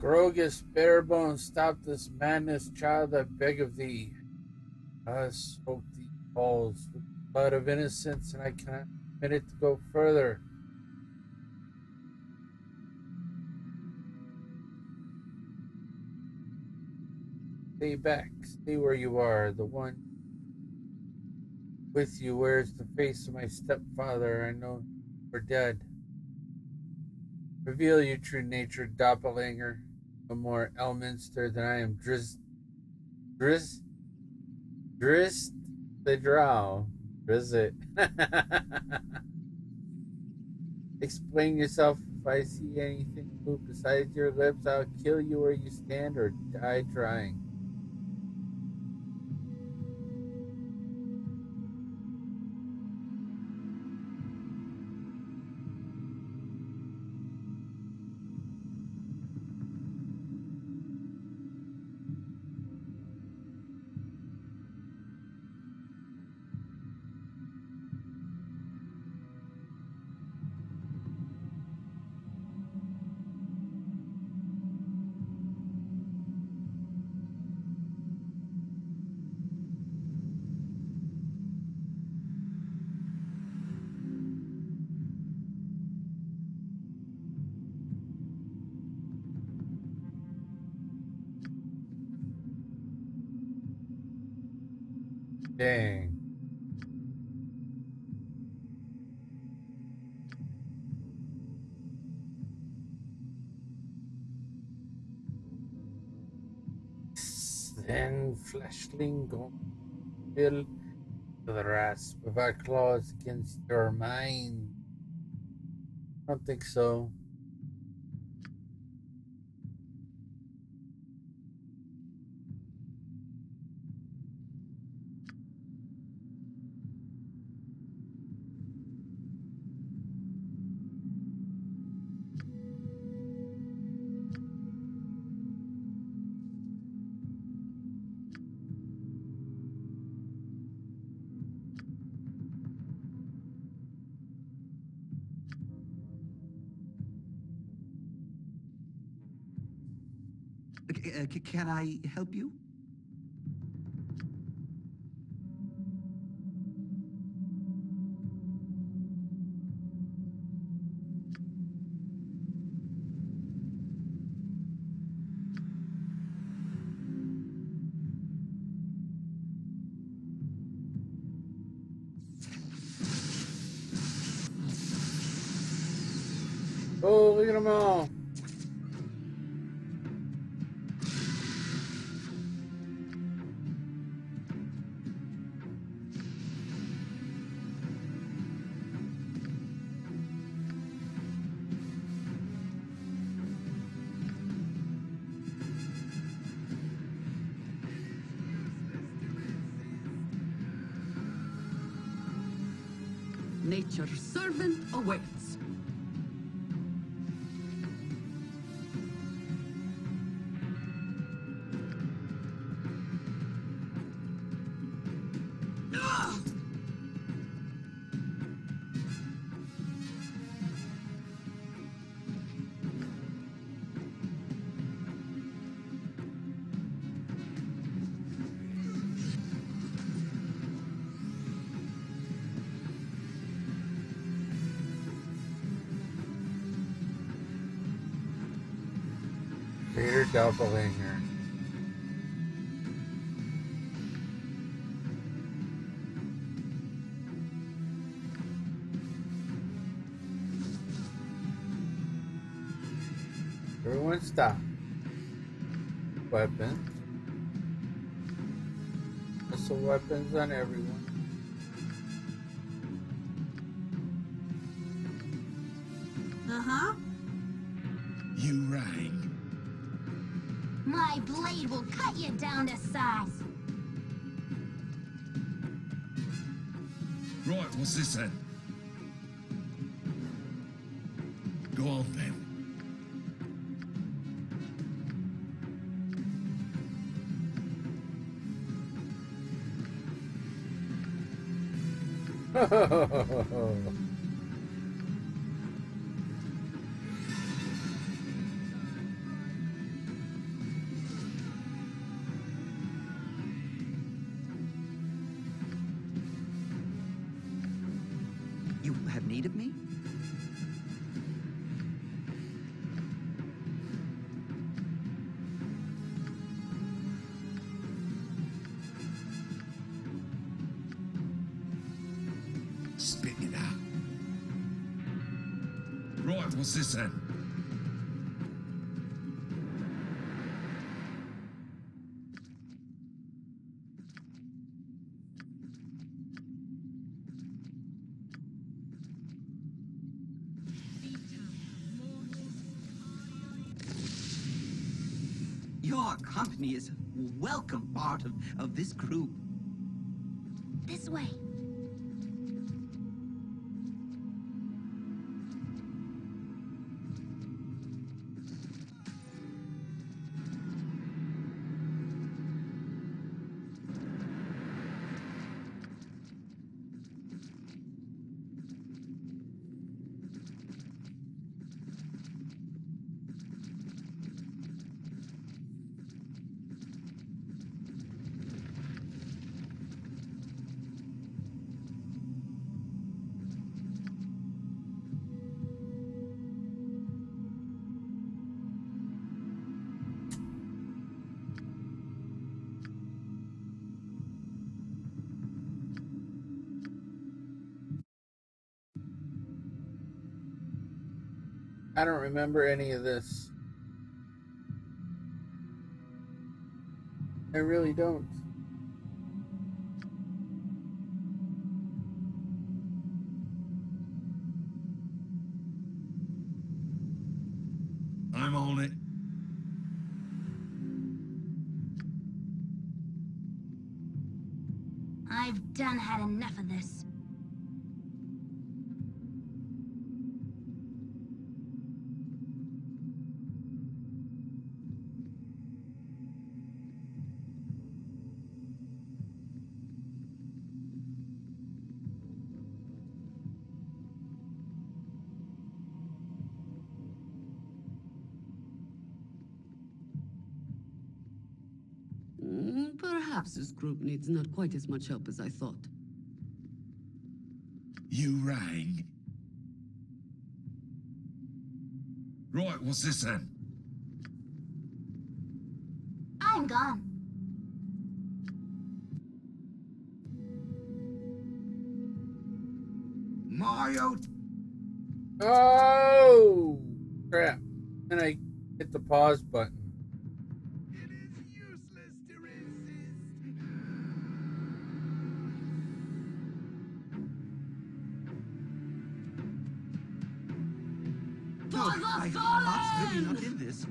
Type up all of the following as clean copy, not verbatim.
Rogus, Barebones, stop this madness, child, I beg of thee. I soak these halls with the blood of innocence, and I cannot permit it to go further. Stay back, stay where you are. The one with you wears the face of my stepfather. I know we're dead. Reveal your true nature, doppelganger. No more Elminster than I am Drizzt the Drow. Drizzt. Explain yourself. If I see anything move besides your lips, I'll kill you where you stand or die trying. Dang. Then fleshling will the rasp of our claws against your mind. I don't think so. Can I help you? Oh, look at them all. Nature's servant awaits. Vader doppelganger. Everyone stop. Weapons. Missile weapons on everyone. Uh-huh. You rang. My blade will cut you down to size. Right, what's this then? Go on then. have need of me? Spit it out. Right, what's this then? Your company is a welcome part of this group. This way. I don't remember any of this. I really don't. I'm on it. I've done had enough of this. Perhaps this group needs not quite as much help as I thought. You rang. Right, what's this then? I'm gone. Mario! Oh, crap. And I hit the pause button. My heart's really not in this.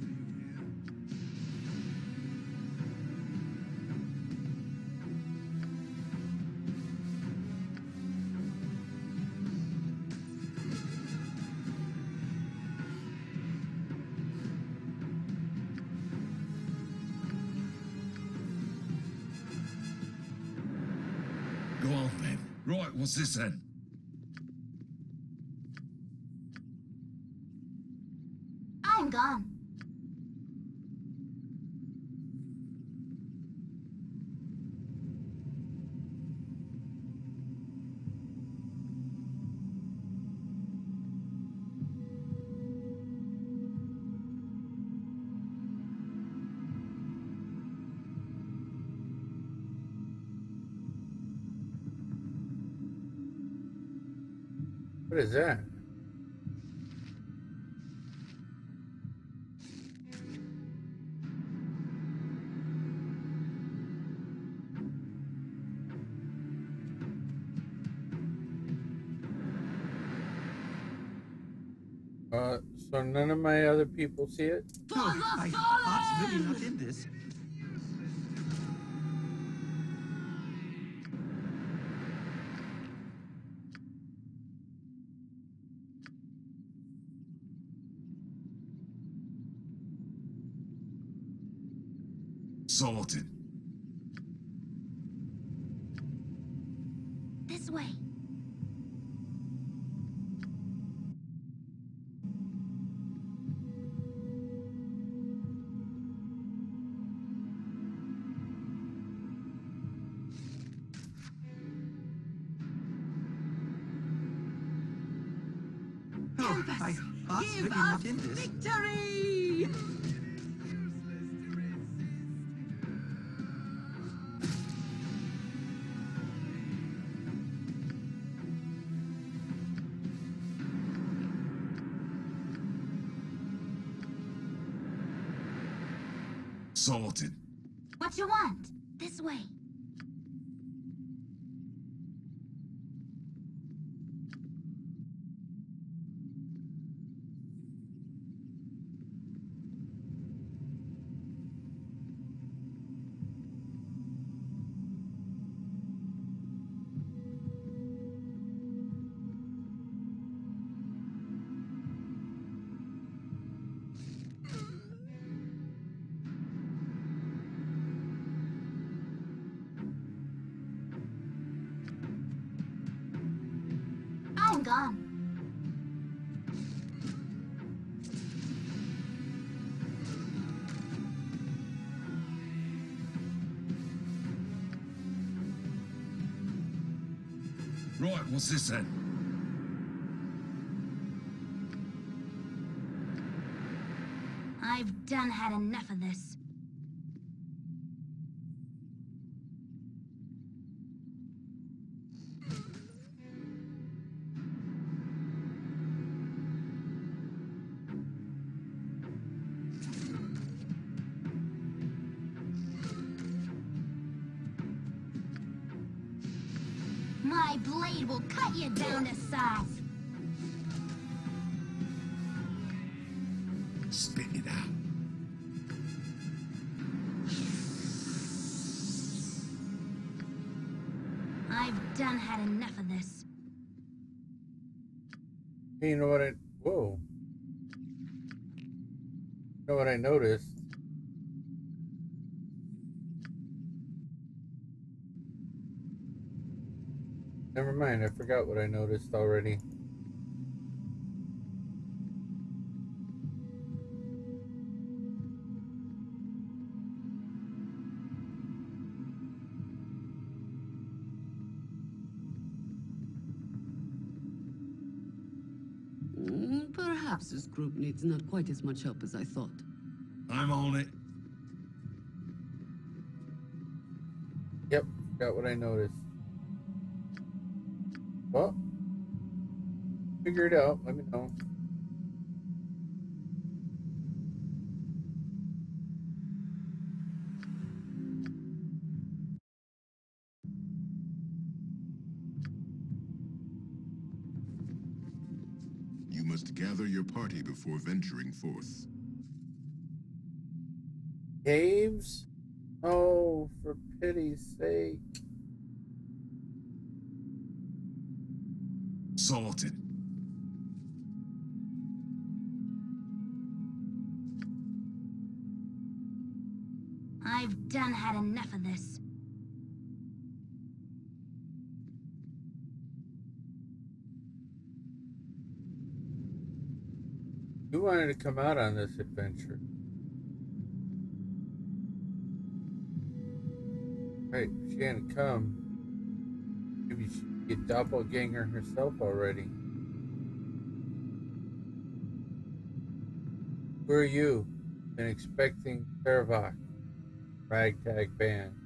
Go on then. Right, what's this then? I'm gone. What is that? So none of my other people see it? My heart's really not in this. Sorted. This way. Oh, I was Give really us not in this. victory! Sorted. What you want? This way. I'm gone. Right, what's this then? I've done had enough of this. My blade will cut you down to size. Spit it out. I've done had enough of this. Hey, you know what I... Whoa. You know what I noticed? Never mind, I forgot what I noticed already. Perhaps this group needs not quite as much help as I thought. I'm on it. Yep, forgot what I noticed. Well, figure it out. Let me know. You must gather your party before venturing forth. Caves? Oh, for pity's sake. Sorted. I've done had enough of this. You wanted to come out on this adventure. Right, if she hadn't come, maybe she'd be a doppelganger herself already. Who are you? Been expecting Servok, ragtag band.